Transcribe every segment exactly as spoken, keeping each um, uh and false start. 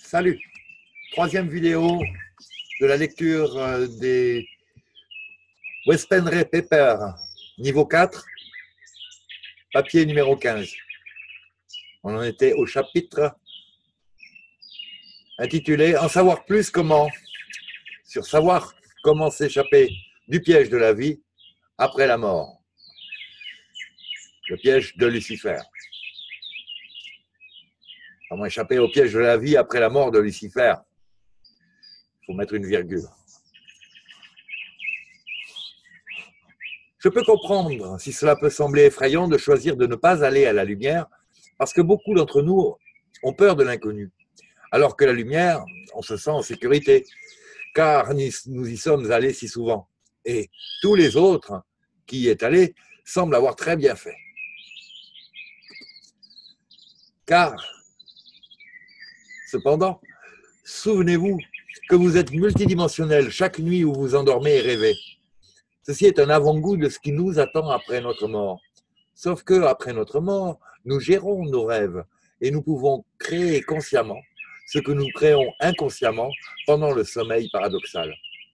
Salut, troisième vidéo de la lecture euh, des Wespenray Papers, niveau quatre, papier numéro quinze. On en était au chapitre intitulé « En savoir plus comment ?» sur savoir comment s'échapper du piège de la vie après la mort. Le piège de Lucifer. Comment échapper au piège de la vie après la mort de Lucifer? Il faut mettre une virgule. Je peux comprendre si cela peut sembler effrayant de choisir de ne pas aller à la lumière, parce que beaucoup d'entre nous ont peur de l'inconnu. Alors que la lumière, on se sent en sécurité, car nous y sommes allés si souvent. Et tous les autres qui y est allés semblent avoir très bien fait. Car, cependant, souvenez-vous que vous êtes multidimensionnel chaque nuit où vous endormez et rêvez. Ceci est un avant-goût de ce qui nous attend après notre mort. Sauf que, après notre mort, nous gérons nos rêves et nous pouvons créer consciemment ce que nous créons inconsciemment pendant le sommeil paradoxal.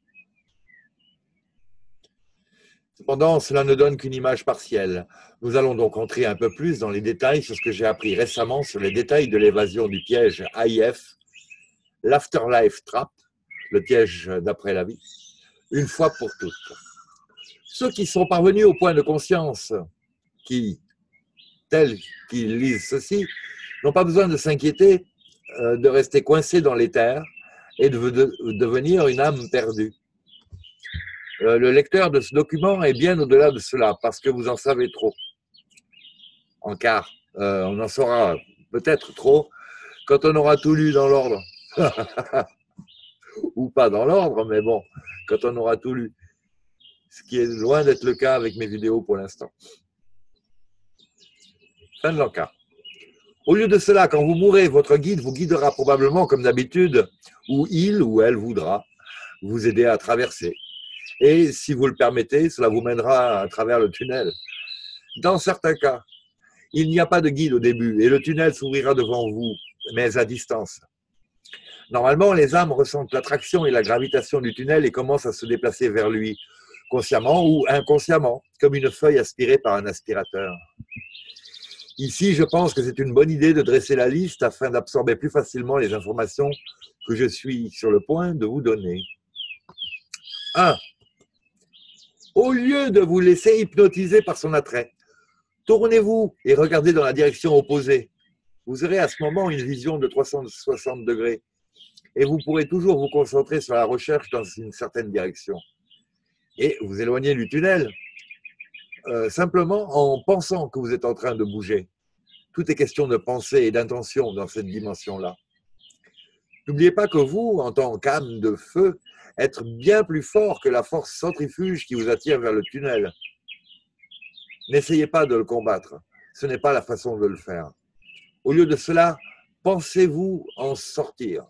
Cependant, cela ne donne qu'une image partielle. Nous allons donc entrer un peu plus dans les détails sur ce que j'ai appris récemment sur les détails de l'évasion du piège A I F, l'Afterlife Trap, le piège d'après la vie, une fois pour toutes. Ceux qui sont parvenus au point de conscience, qui, tels qu'ils lisent ceci, n'ont pas besoin de s'inquiéter euh, de rester coincés dans l'éther et de, de, de devenir une âme perdue. Euh, le lecteur de ce document est bien au-delà de cela, parce que vous en savez trop. En quart, euh, on en saura peut-être trop quand on aura tout lu dans l'ordre. Ou pas dans l'ordre, mais bon, quand on aura tout lu. Ce qui est loin d'être le cas avec mes vidéos pour l'instant. Fin de l'encart. Au lieu de cela, quand vous mourrez, votre guide vous guidera probablement comme d'habitude, où il ou elle voudra vous aider à traverser. Et si vous le permettez, cela vous mènera à travers le tunnel. Dans certains cas, il n'y a pas de guide au début et le tunnel s'ouvrira devant vous, mais à distance. Normalement, les âmes ressentent l'attraction et la gravitation du tunnel et commencent à se déplacer vers lui, consciemment ou inconsciemment, comme une feuille aspirée par un aspirateur. Ici, je pense que c'est une bonne idée de dresser la liste afin d'absorber plus facilement les informations que je suis sur le point de vous donner. un. Au lieu de vous laisser hypnotiser par son attrait, tournez-vous et regardez dans la direction opposée. Vous aurez à ce moment une vision de trois cent soixante degrés et vous pourrez toujours vous concentrer sur la recherche dans une certaine direction. Et vous éloignez du tunnel, euh, simplement en pensant que vous êtes en train de bouger. Tout est question de pensée et d'intention dans cette dimension-là. N'oubliez pas que vous, en tant qu'âme de feu, êtes bien plus fort que la force centrifuge qui vous attire vers le tunnel. N'essayez pas de le combattre, ce n'est pas la façon de le faire. Au lieu de cela, pensez-vous en sortir.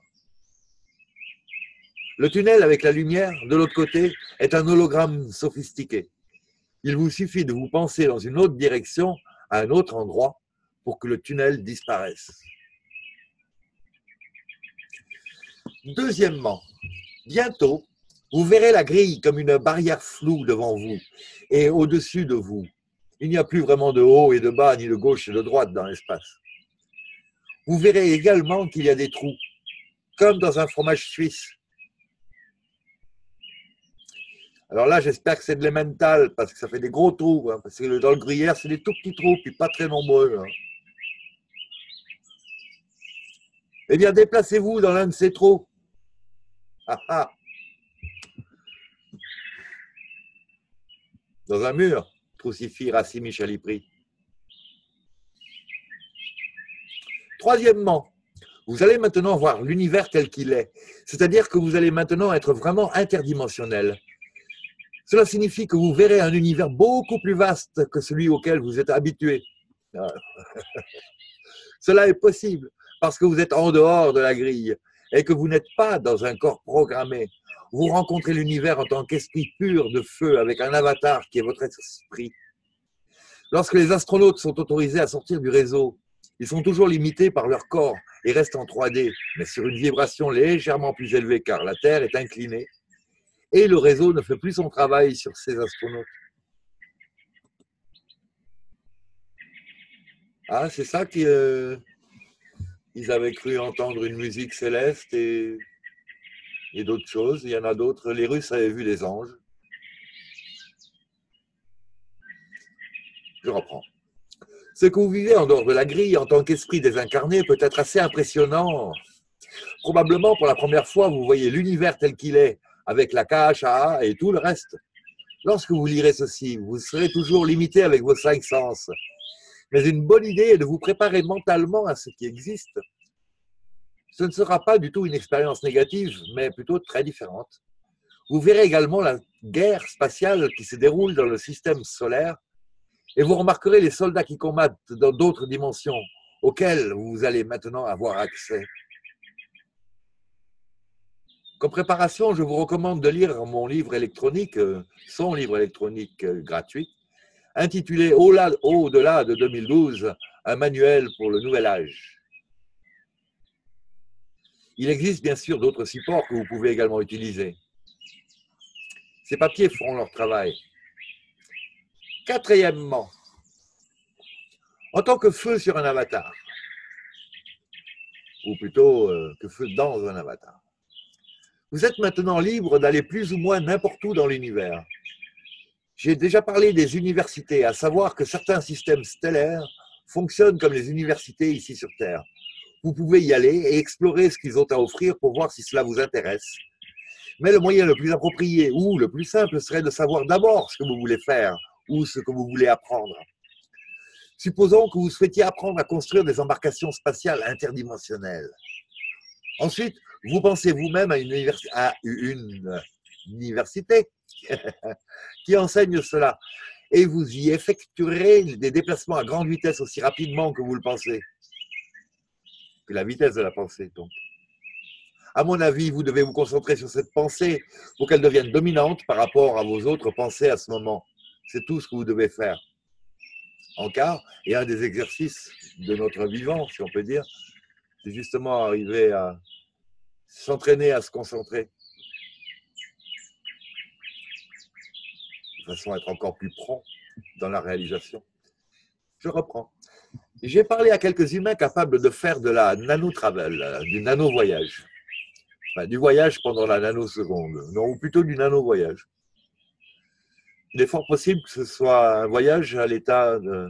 Le tunnel avec la lumière, de l'autre côté, est un hologramme sophistiqué. Il vous suffit de vous penser dans une autre direction, à un autre endroit, pour que le tunnel disparaisse. Deuxièmement, bientôt, vous verrez la grille comme une barrière floue devant vous et au-dessus de vous. Il n'y a plus vraiment de haut et de bas, ni de gauche et de droite dans l'espace. Vous verrez également qu'il y a des trous, comme dans un fromage suisse. Alors là, j'espère que c'est de l'emmental, parce que ça fait des gros trous. Hein, parce que dans le gruyère, c'est des tout petits trous, puis pas très nombreux. Hein. Eh bien, déplacez-vous dans l'un de ces trous. Ah, ah. Dans un mur, crucifie Racine Michalipri. Troisièmement, vous allez maintenant voir l'univers tel qu'il est. C'est-à-dire que vous allez maintenant être vraiment interdimensionnel. Cela signifie que vous verrez un univers beaucoup plus vaste que celui auquel vous êtes habitué. Cela est possible parce que vous êtes en dehors de la grille et que vous n'êtes pas dans un corps programmé. Vous rencontrez l'univers en tant qu'esprit pur de feu avec un avatar qui est votre esprit. Lorsque les astronautes sont autorisés à sortir du réseau, Ils sont toujours limités par leur corps et restent en trois D, mais sur une vibration légèrement plus élevée car la Terre est inclinée et le réseau ne fait plus son travail sur ces astronautes. Ah, c'est ça qu'ils euh, avaient cru entendre une musique céleste et, et d'autres choses. Il y en a d'autres. Les Russes avaient vu des anges. Je reprends. Ce que vous vivez en dehors de la grille en tant qu'esprit désincarné peut être assez impressionnant. Probablement, pour la première fois, vous voyez l'univers tel qu'il est, avec la K H A A et tout le reste. Lorsque vous lirez ceci, vous serez toujours limité avec vos cinq sens. Mais une bonne idée est de vous préparer mentalement à ce qui existe. Ce ne sera pas du tout une expérience négative, mais plutôt très différente. Vous verrez également la guerre spatiale qui se déroule dans le système solaire et vous remarquerez les soldats qui combattent dans d'autres dimensions auxquelles vous allez maintenant avoir accès. Comme préparation, je vous recommande de lire mon livre électronique, son livre électronique gratuit, intitulé « Au-delà de deux mille douze, un manuel pour le nouvel âge ». Il existe bien sûr d'autres supports que vous pouvez également utiliser. Ces papiers feront leur travail. Quatrièmement, en tant que feu sur un avatar, ou plutôt euh, que feu dans un avatar, vous êtes maintenant libre d'aller plus ou moins n'importe où dans l'univers. J'ai déjà parlé des universités, à savoir que certains systèmes stellaires fonctionnent comme les universités ici sur Terre. Vous pouvez y aller et explorer ce qu'ils ont à offrir pour voir si cela vous intéresse. Mais le moyen le plus approprié ou le plus simple serait de savoir d'abord ce que vous voulez faire ou ce que vous voulez apprendre. Supposons que vous souhaitiez apprendre à construire des embarcations spatiales interdimensionnelles. Ensuite, vous pensez vous-même à une, univers... à une université qui enseigne cela et vous y effectuerez des déplacements à grande vitesse aussi rapidement que vous le pensez. Que la vitesse de la pensée, donc. À mon avis, vous devez vous concentrer sur cette pensée pour qu'elle devienne dominante par rapport à vos autres pensées à ce moment. C'est tout ce que vous devez faire. En cas, et un des exercices de notre vivant, si on peut dire, c'est justement arriver à s'entraîner à se concentrer de façon à être encore plus prompt dans la réalisation. Je reprends. J'ai parlé à quelques humains capables de faire de la nano-travel, du nano-voyage. Enfin, du voyage pendant la nanoseconde, non, ou plutôt du nano-voyage. Il est fort possible que ce soit un voyage à l'état de...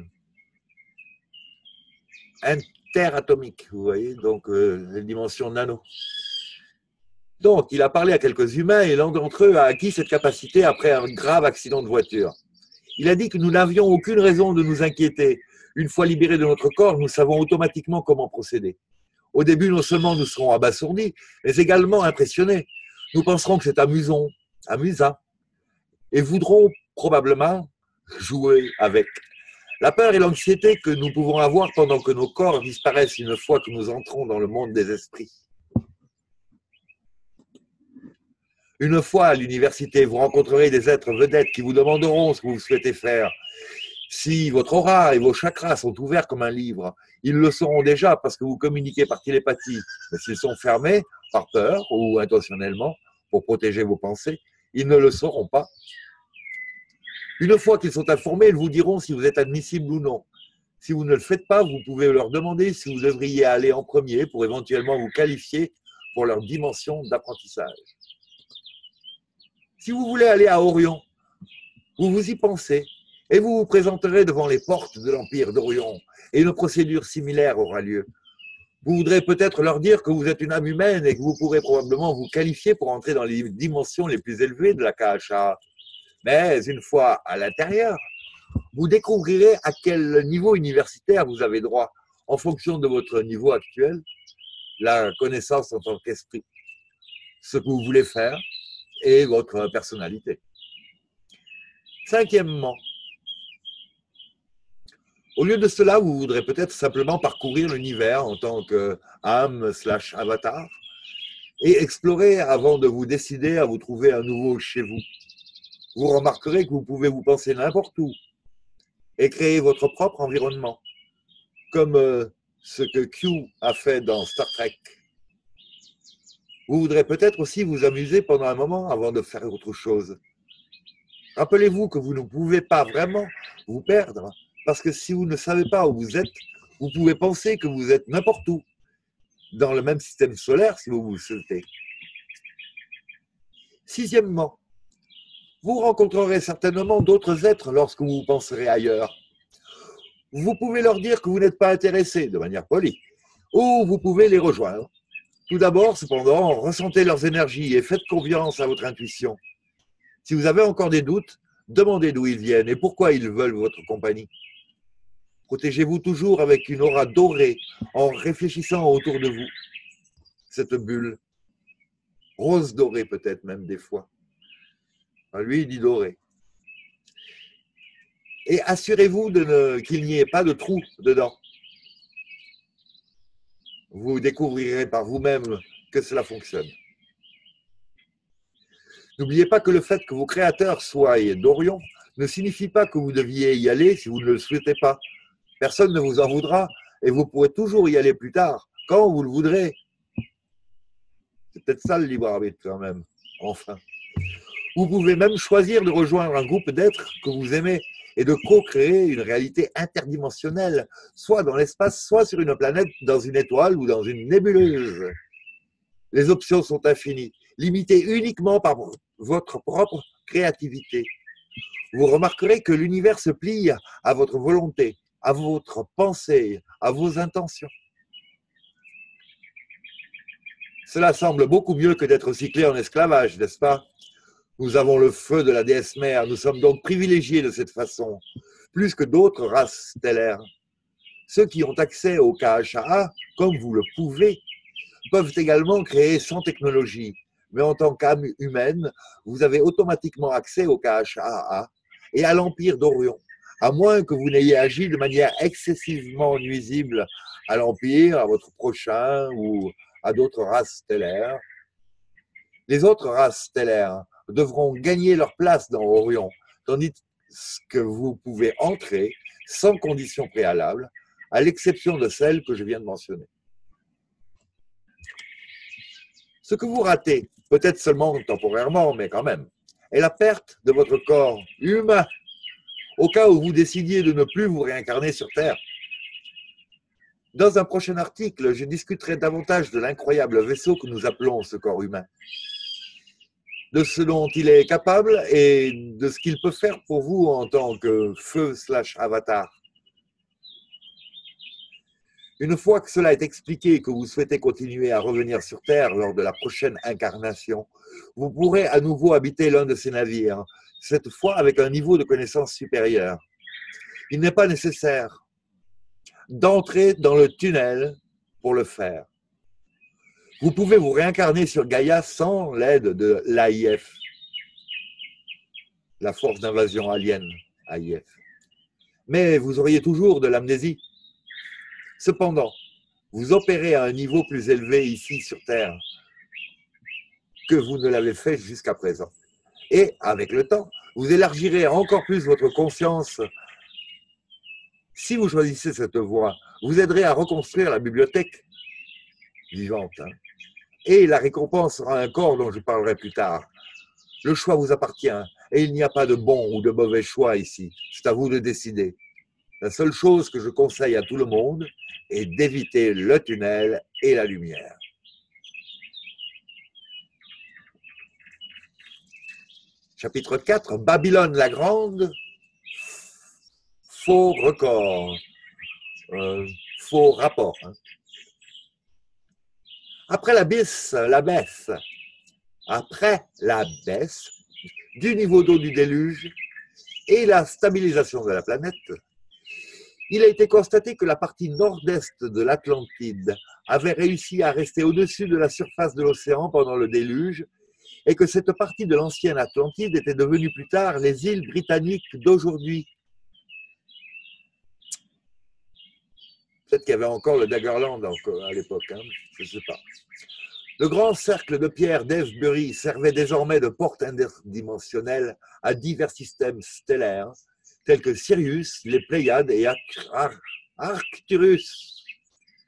interatomique, vous voyez, donc euh, les dimensions nano. Donc, il a parlé à quelques humains et l'un d'entre eux a acquis cette capacité après un grave accident de voiture. Il a dit que nous n'avions aucune raison de nous inquiéter. Une fois libérés de notre corps, nous savons automatiquement comment procéder. Au début, non seulement nous serons abasourdis, mais également impressionnés. Nous penserons que c'est amusant, amusant, et voudrons probablement jouer avec. La peur et l'anxiété que nous pouvons avoir pendant que nos corps disparaissent une fois que nous entrons dans le monde des esprits. Une fois à l'université, vous rencontrerez des êtres vedettes qui vous demanderont ce que vous souhaitez faire. Si votre aura et vos chakras sont ouverts comme un livre, ils le seront déjà parce que vous communiquez par télépathie. Mais s'ils sont fermés par peur ou intentionnellement pour protéger vos pensées, ils ne le sauront pas. Une fois qu'ils sont informés, ils vous diront si vous êtes admissible ou non. Si vous ne le faites pas, vous pouvez leur demander si vous devriez aller en premier pour éventuellement vous qualifier pour leur dimension d'apprentissage. Si vous voulez aller à Orion, vous vous y pensez et vous vous présenterez devant les portes de l'Empire d'Orion et une procédure similaire aura lieu. Vous voudrez peut-être leur dire que vous êtes une âme humaine et que vous pourrez probablement vous qualifier pour entrer dans les dimensions les plus élevées de la K H A. Mais une fois à l'intérieur, vous découvrirez à quel niveau universitaire vous avez droit en fonction de votre niveau actuel, la connaissance en tant qu'esprit, ce que vous voulez faire et votre personnalité. Cinquièmement, au lieu de cela, vous voudrez peut-être simplement parcourir l'univers en tant qu'âme slash avatar et explorer avant de vous décider à vous trouver un nouveau chez vous. Vous remarquerez que vous pouvez vous penser n'importe où et créer votre propre environnement, comme euh, ce que Q a fait dans Star Trek. Vous voudrez peut-être aussi vous amuser pendant un moment avant de faire autre chose. Rappelez-vous que vous ne pouvez pas vraiment vous perdre, parce que si vous ne savez pas où vous êtes, vous pouvez penser que vous êtes n'importe où, dans le même système solaire si vous vous le souhaitez. Sixièmement, vous rencontrerez certainement d'autres êtres lorsque vous penserez ailleurs. Vous pouvez leur dire que vous n'êtes pas intéressé, de manière polie, ou vous pouvez les rejoindre. Tout d'abord, cependant, ressentez leurs énergies et faites confiance à votre intuition. Si vous avez encore des doutes, demandez d'où ils viennent et pourquoi ils veulent votre compagnie. Protégez-vous toujours avec une aura dorée en réfléchissant autour de vous. Cette bulle, rose dorée peut-être même des fois. Enfin, lui, il dit doré. Et assurez-vous de ne, qu'il n'y ait pas de trou dedans. Vous découvrirez par vous-même que cela fonctionne. N'oubliez pas que le fait que vos créateurs soient d'Orion ne signifie pas que vous deviez y aller si vous ne le souhaitez pas. Personne ne vous en voudra et vous pourrez toujours y aller plus tard, quand vous le voudrez. C'est peut-être ça le libre arbitre quand même, enfin. Vous pouvez même choisir de rejoindre un groupe d'êtres que vous aimez et de co-créer une réalité interdimensionnelle, soit dans l'espace, soit sur une planète, dans une étoile ou dans une nébuleuse. Les options sont infinies, limitées uniquement par votre propre créativité. Vous remarquerez que l'univers se plie à votre volonté, à votre pensée, à vos intentions. Cela semble beaucoup mieux que d'être cyclé en esclavage, n'est-ce pas? Nous avons le feu de la déesse mère, nous sommes donc privilégiés de cette façon, plus que d'autres races stellaires. Ceux qui ont accès au K H A A, comme vous le pouvez, peuvent également créer sans technologie, mais en tant qu'âme humaine, vous avez automatiquement accès au K H A A et à l'Empire d'Orion, à moins que vous n'ayez agi de manière excessivement nuisible à l'Empire, à votre prochain ou à d'autres races stellaires. Les autres races stellaires devront gagner leur place dans Orion, tandis que vous pouvez entrer sans condition préalable, à l'exception de celles que je viens de mentionner. Ce que vous ratez, peut-être seulement temporairement, mais quand même, est la perte de votre corps humain, au cas où vous décidiez de ne plus vous réincarner sur Terre. Dans un prochain article, je discuterai davantage de l'incroyable vaisseau que nous appelons ce corps humain, de ce dont il est capable et de ce qu'il peut faire pour vous en tant que feu slash avatar. Une fois que cela est expliqué et que vous souhaitez continuer à revenir sur Terre lors de la prochaine incarnation, vous pourrez à nouveau habiter l'un de ces navires, cette fois avec un niveau de connaissance supérieur. Il n'est pas nécessaire d'entrer dans le tunnel pour le faire. Vous pouvez vous réincarner sur Gaïa sans l'aide de l'A I F, la force d'invasion alien, A I F. Mais vous auriez toujours de l'amnésie. Cependant, vous opérez à un niveau plus élevé ici sur Terre que vous ne l'avez fait jusqu'à présent. Et avec le temps, vous élargirez encore plus votre conscience. Si vous choisissez cette voie, vous aiderez à reconstruire la bibliothèque vivante. Hein. Et la récompense sera un corps dont je parlerai plus tard. Le choix vous appartient et il n'y a pas de bon ou de mauvais choix ici. C'est à vous de décider. La seule chose que je conseille à tout le monde est d'éviter le tunnel et la lumière. Chapitre quatre, Babylone la Grande, faux record, euh, faux rapport. Hein. Après la baisse, la baisse, après la baisse du niveau d'eau du déluge et la stabilisation de la planète, il a été constaté que la partie nord-est de l'Atlantide avait réussi à rester au-dessus de la surface de l'océan pendant le déluge et que cette partie de l'ancienne Atlantide était devenue plus tard les îles britanniques d'aujourd'hui. Peut-être qu'il y avait encore le Daggerland à l'époque, hein, je ne sais pas. Le grand cercle de pierre d'Evebury servait désormais de porte interdimensionnelle à divers systèmes stellaires, tels que Sirius, les Pléiades et Arcturus.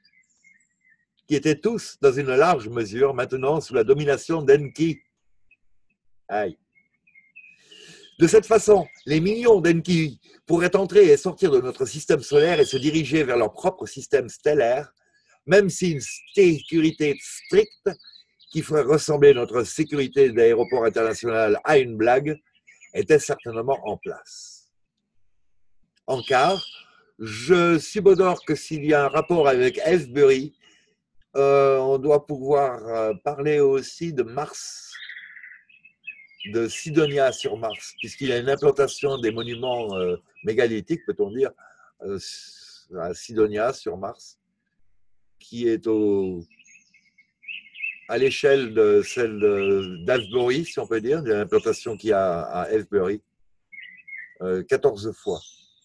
qui étaient tous, dans une large mesure, maintenant sous la domination d'Enki. Aïe. De cette façon, les millions d'Enki pourraient entrer et sortir de notre système solaire et se diriger vers leur propre système stellaire, même si une sécurité stricte qui ferait ressembler notre sécurité d'aéroport international à une blague était certainement en place. En quart, je subodore que s'il y a un rapport avec Avebury, euh, on doit pouvoir euh, parler aussi de Mars, de Sidonia sur Mars, puisqu'il y a une implantation des monuments euh, mégalithiques, peut-on dire, euh, à Sidonia sur Mars, qui est au, à l'échelle de celle d'Avebury, si on peut dire, de l'implantation qu'il y a à Avebury, euh, quatorze fois.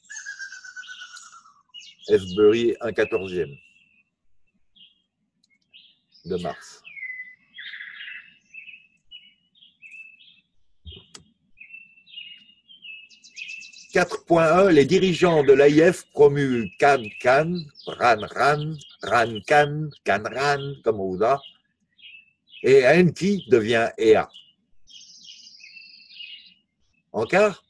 Avebury, un quatorzième de Mars. quatre point un, les dirigeants de l'A I F promus Khan Khan, Ran Ran, Ran Khan, Khan Ran, comme on voudra, et Enki devient Ea. En quart,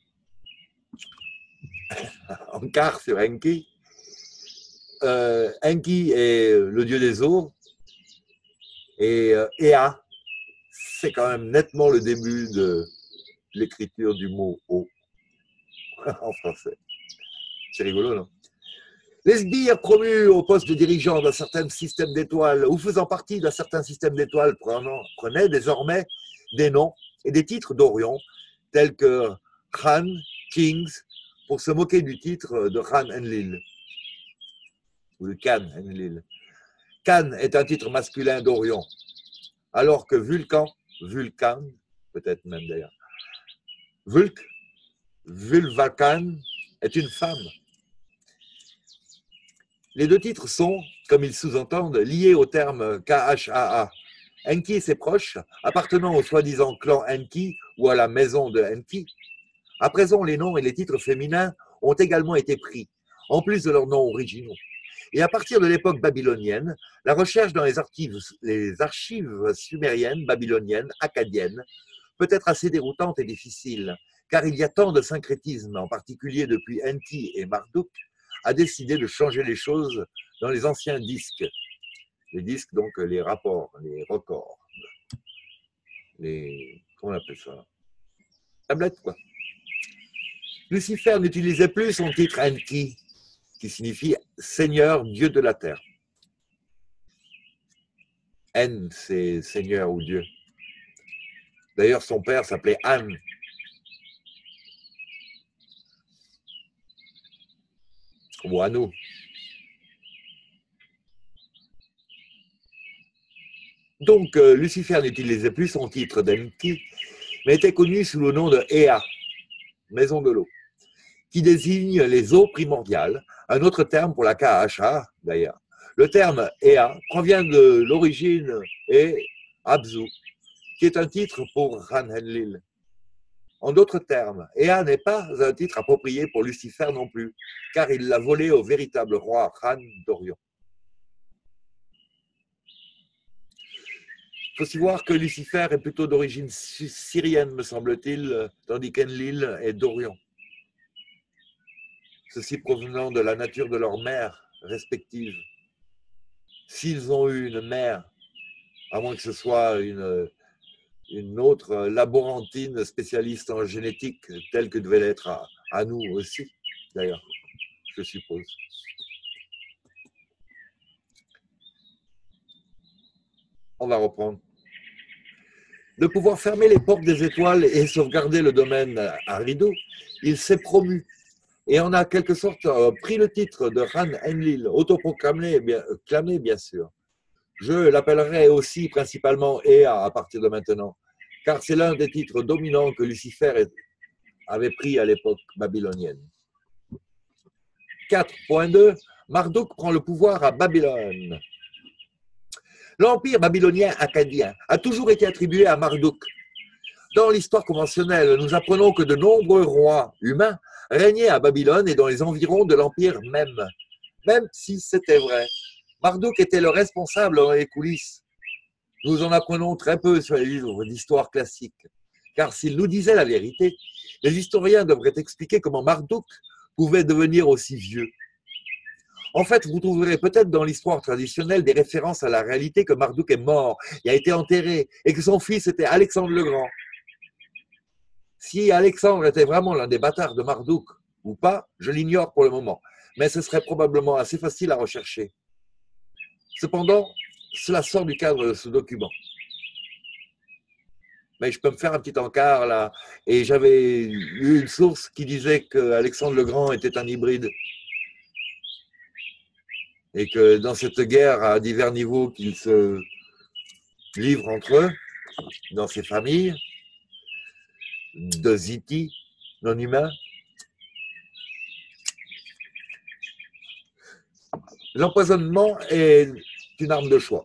en quart sur Enki, euh, Enki est le dieu des eaux, et euh, Ea, c'est quand même nettement le début de l'écriture du mot eau en français. C'est rigolo, non? Les sbires promus au poste de dirigeant d'un certain système d'étoiles ou faisant partie d'un certain système d'étoiles prenaient désormais des noms et des titres d'Orion, tels que Khan, Kings, pour se moquer du titre de Khan Enlil, ou de Khan Enlil. Khan est un titre masculin d'Orion, alors que Vulcan, Vulcan, peut-être même d'ailleurs, Vulk, Vulvakan est une femme. Les deux titres sont, comme ils sous-entendent, liés au terme K H A A. Enki et ses proches, appartenant au soi-disant clan Enki ou à la maison de Enki. À présent, les noms et les titres féminins ont également été pris, en plus de leurs noms originaux. Et à partir de l'époque babylonienne, la recherche dans les archives, les archives sumériennes, babyloniennes, akkadiennes, peut être assez déroutante et difficile, car il y a tant de syncrétisme, en particulier depuis Enki et Marduk, a décidé de changer les choses dans les anciens disques. Les disques, donc les rapports, les records, les... comment on appelle ça? Tablettes, quoi. Lucifer n'utilisait plus son titre Enki, qui signifie Seigneur, Dieu de la terre. En, c'est Seigneur ou Dieu. D'ailleurs, son père s'appelait An. Ou Anu. Donc, euh, Lucifer n'utilisait plus son titre d'Enki, mais était connu sous le nom de Ea, maison de l'eau, qui désigne les eaux primordiales, un autre terme pour la K H A d'ailleurs. Le terme Ea provient de l'origine et Abzu, qui est un titre pour Ran Enlil. En d'autres termes, Ea n'est pas un titre approprié pour Lucifer non plus, car il l'a volé au véritable roi Ran d'Orion. Il faut aussi voir que Lucifer est plutôt d'origine syrienne, me semble-t-il, tandis qu'Enlil est d'Orion. Ceci provenant de la nature de leurs mères respectives. S'ils ont eu une mère, à moins que ce soit une, une autre laborantine spécialiste en génétique, telle que devait l'être à, à nous aussi, d'ailleurs, je suppose. On va reprendre. De pouvoir fermer les portes des étoiles et sauvegarder le domaine à rideau, il s'est promu et en a quelque sorte pris le titre de Ran Enlil, autoproclamé bien, clamé bien sûr. Je l'appellerai aussi principalement Ea à partir de maintenant, car c'est l'un des titres dominants que Lucifer avait pris à l'époque babylonienne. quatre point deux. Marduk prend le pouvoir à Babylone. L'empire babylonien akkadien a toujours été attribué à Marduk. Dans l'histoire conventionnelle, nous apprenons que de nombreux rois humains régnaient à Babylone et dans les environs de l'empire même, même si c'était vrai. Marduk était le responsable dans les coulisses. Nous en apprenons très peu sur les livres d'histoire classique. Car s'il nous disait la vérité, les historiens devraient expliquer comment Marduk pouvait devenir aussi vieux. En fait, vous trouverez peut-être dans l'histoire traditionnelle des références à la réalité que Marduk est mort, il a été enterré, et que son fils était Alexandre le Grand. Si Alexandre était vraiment l'un des bâtards de Marduk ou pas, je l'ignore pour le moment, mais ce serait probablement assez facile à rechercher. Cependant, cela sort du cadre de ce document. Mais je peux me faire un petit encart là, et j'avais eu une source qui disait qu'Alexandre le Grand était un hybride. Et que dans cette guerre à divers niveaux qu'ils se livrent entre eux, dans ces familles de Ziti, non humains, l'empoisonnement est une arme de choix.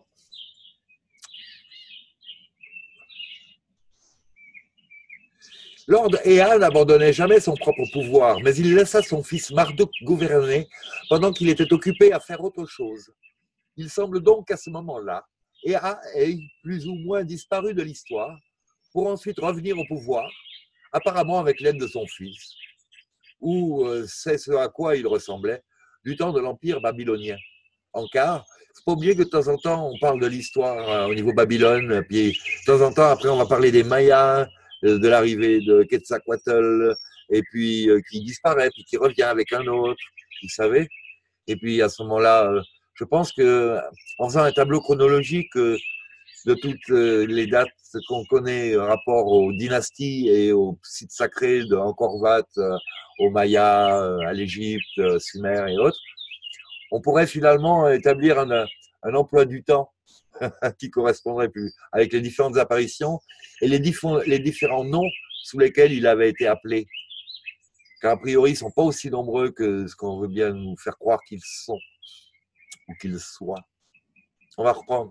Lord Ea n'abandonnait jamais son propre pouvoir, mais il laissa son fils Marduk gouverner pendant qu'il était occupé à faire autre chose. Il semble donc qu'à ce moment-là, Ea ait plus ou moins disparu de l'histoire pour ensuite revenir au pouvoir, apparemment avec l'aide de son fils, ou euh, c'est ce à quoi il ressemblait, du temps de l'Empire babylonien. En car, il ne faut pas oublier que de temps en temps, on parle de l'histoire euh, au niveau Babylone, puis de temps en temps, après, on va parler des Mayas, de l'arrivée de Quetzalcoatl, et puis euh, qui disparaît, puis qui revient avec un autre, vous savez. Et puis à ce moment-là, euh, je pense que en faisant un tableau chronologique euh, de toutes euh, les dates qu'on connaît euh, rapport aux dynasties et aux sites sacrés de Angkor Wat, euh, aux Mayas, euh, à l'Égypte, euh, Sumer et autres, on pourrait finalement établir un, un emploi du temps qui correspondrait plus avec les différentes apparitions et les, les différents noms sous lesquels il avait été appelé. Car a priori, ils ne sont pas aussi nombreux que ce qu'on veut bien nous faire croire qu'ils sont ou qu'ils soient. On va reprendre.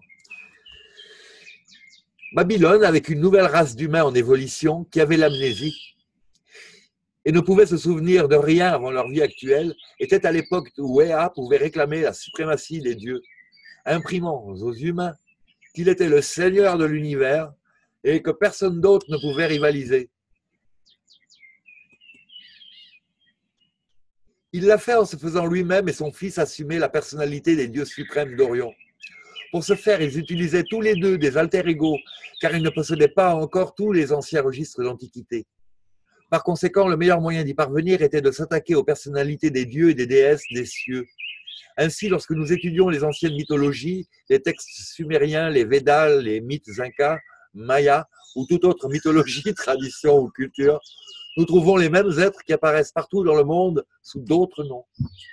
Babylone, avec une nouvelle race d'humains en évolution qui avait l'amnésie et ne pouvait se souvenir de rien avant leur vie actuelle, était à l'époque où Ea pouvait réclamer la suprématie des dieux, imprimant aux humains qu'il était le seigneur de l'univers et que personne d'autre ne pouvait rivaliser. Il l'a fait en se faisant lui-même et son fils assumer la personnalité des dieux suprêmes d'Orion. Pour ce faire, ils utilisaient tous les deux des alter-égos, car ils ne possédaient pas encore tous les anciens registres d'Antiquité. Par conséquent, le meilleur moyen d'y parvenir était de s'attaquer aux personnalités des dieux et des déesses des cieux. Ainsi, lorsque nous étudions les anciennes mythologies, les textes sumériens, les Védas, les mythes incas, mayas ou toute autre mythologie, tradition ou culture, nous trouvons les mêmes êtres qui apparaissent partout dans le monde sous d'autres noms.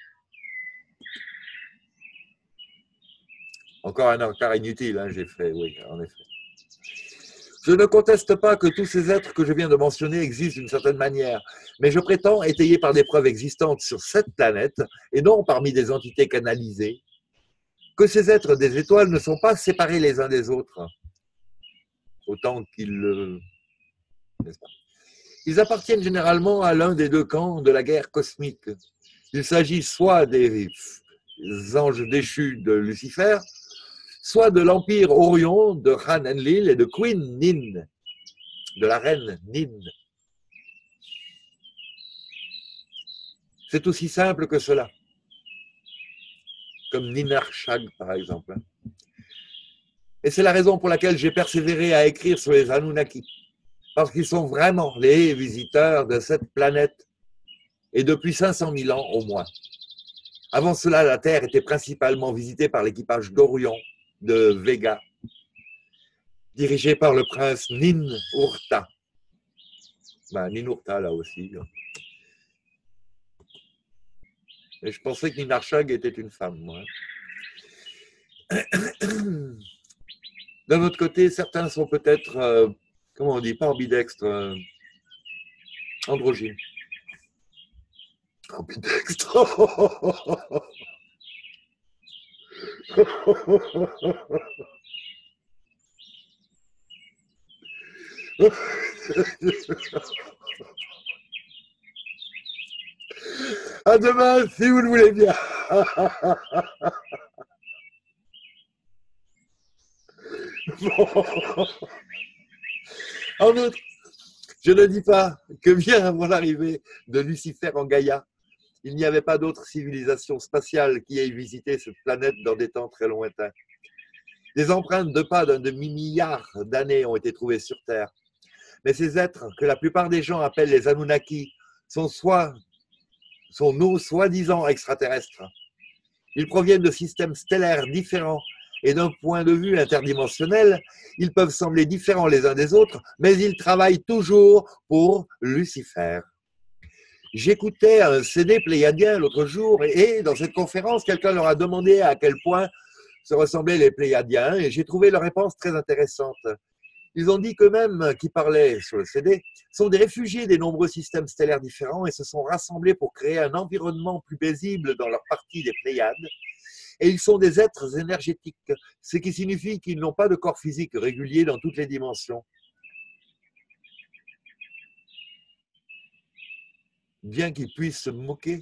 Encore un encart inutile, hein, j'ai fait, oui, en effet. Je ne conteste pas que tous ces êtres que je viens de mentionner existent d'une certaine manière, mais je prétends, étayé par des preuves existantes sur cette planète, et non parmi des entités canalisées, que ces êtres des étoiles ne sont pas séparés les uns des autres, autant qu'ils le... n'est-ce pas ? Ils appartiennent généralement à l'un des deux camps de la guerre cosmique. Il s'agit soit des anges déchus de Lucifer, soit de l'empire Orion, de Han Enlil et de Queen Nin, de la reine Nin. C'est aussi simple que cela, comme Ninarchag par exemple. Et c'est la raison pour laquelle j'ai persévéré à écrire sur les Anunnaki, parce qu'ils sont vraiment les visiteurs de cette planète, et depuis cinq cent mille ans au moins. Avant cela, la Terre était principalement visitée par l'équipage d'Orion, de Vega, dirigé par le prince Ninurta. Ben, Ninurta, là aussi. Et je pensais que Ninarchag était une femme, moi. D'un autre côté, certains sont peut-être, euh, comment on dit, pas ambidextres, euh, androgynes. Ambidextres. À demain, si vous le voulez bien. En outre, je ne dis pas que bien avant l'arrivée de Lucifer en Gaïa, il n'y avait pas d'autre civilisation spatiale qui ait visité cette planète dans des temps très lointains. Des empreintes de pas d'un demi-milliard d'années ont été trouvées sur Terre. Mais ces êtres, que la plupart des gens appellent les Anunnaki, sont, soit, sont nos soi-disant extraterrestres. Ils proviennent de systèmes stellaires différents et d'un point de vue interdimensionnel, ils peuvent sembler différents les uns des autres, mais ils travaillent toujours pour Lucifer. J'écoutais un C D pléiadien l'autre jour et dans cette conférence, quelqu'un leur a demandé à quel point se ressemblaient les pléiadiens et j'ai trouvé leur réponse très intéressante. Ils ont dit qu'eux-mêmes, qui parlaient sur le C D, sont des réfugiés des nombreux systèmes stellaires différents et se sont rassemblés pour créer un environnement plus paisible dans leur partie des Pléiades. Et ils sont des êtres énergétiques, ce qui signifie qu'ils n'ont pas de corps physique régulier dans toutes les dimensions. Bien qu'ils puissent se moquer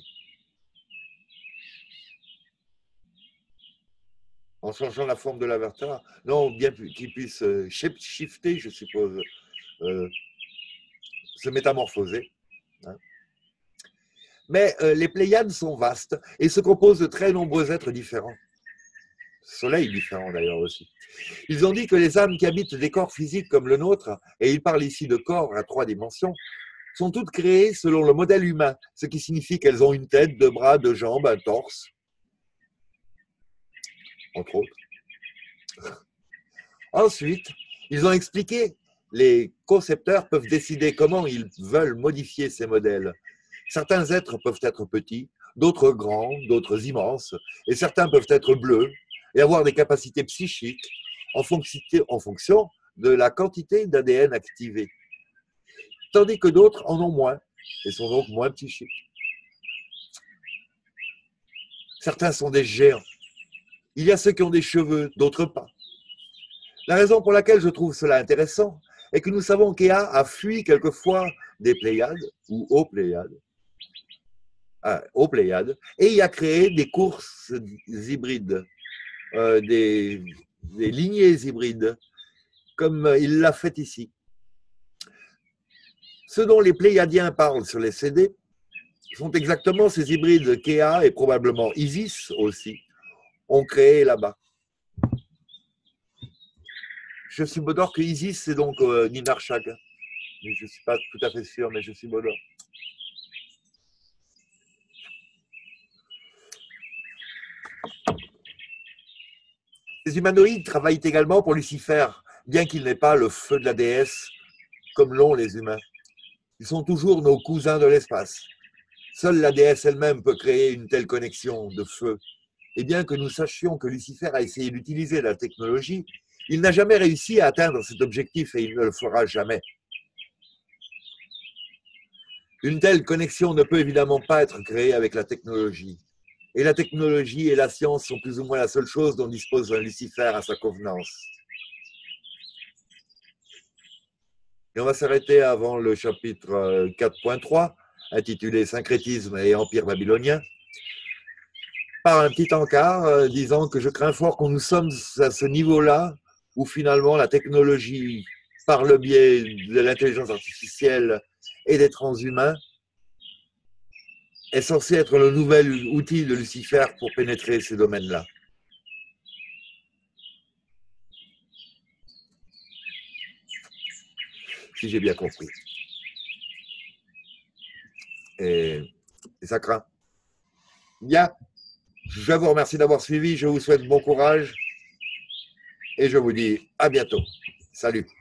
en changeant la forme de l'avatar, non, bien qu'ils puissent shifter, je suppose, euh, se métamorphoser. Hein. Mais euh, les Pléiades sont vastes et se composent de très nombreux êtres différents. Soleils différents d'ailleurs aussi. Ils ont dit que les âmes qui habitent des corps physiques comme le nôtre, et ils parlent ici de corps à trois dimensions, sont toutes créées selon le modèle humain, ce qui signifie qu'elles ont une tête, deux bras, deux jambes, un torse, entre autres. Ensuite, ils ont expliqué, les concepteurs peuvent décider comment ils veulent modifier ces modèles. Certains êtres peuvent être petits, d'autres grands, d'autres immenses, et certains peuvent être bleus et avoir des capacités psychiques en fonction de la quantité d'A D N activée. Tandis que d'autres en ont moins et sont donc moins psychiques. Certains sont des géants. Il y a ceux qui ont des cheveux, d'autres pas. La raison pour laquelle je trouve cela intéressant est que nous savons qu'E A a fui quelquefois des Pléiades ou aux Pléiades, ah, aux Pléiades, et il a créé des courses hybrides, euh, des, des lignées hybrides, comme il l'a fait ici. Ce dont les Pléiadiens parlent sur les C D sont exactement ces hybrides qu'E A et probablement Isis aussi ont créés là-bas. Je suis Bodor que Isis, c'est donc euh, Ninarchak. Mais je ne suis pas tout à fait sûr, mais je suis Bodor. Les humanoïdes travaillent également pour Lucifer, bien qu'il n'ait pas le feu de la déesse comme l'ont les humains. Ils sont toujours nos cousins de l'espace. Seule la déesse elle-même peut créer une telle connexion de feu. Et bien que nous sachions que Lucifer a essayé d'utiliser la technologie, il n'a jamais réussi à atteindre cet objectif et il ne le fera jamais. Une telle connexion ne peut évidemment pas être créée avec la technologie. Et la technologie et la science sont plus ou moins la seule chose dont dispose un Lucifer à sa convenance. Et on va s'arrêter avant le chapitre quatre point trois, intitulé Syncrétisme et Empire babylonien, par un petit encart euh, disant que je crains fort qu'on nous sommes à ce niveau-là où finalement la technologie, par le biais de l'intelligence artificielle et des transhumains, est censée être le nouvel outil de Lucifer pour pénétrer ces domaines-là. Si j'ai bien compris. Et, et ça craint. Bien. Je vous remercie d'avoir suivi. Je vous souhaite bon courage. Et je vous dis à bientôt. Salut.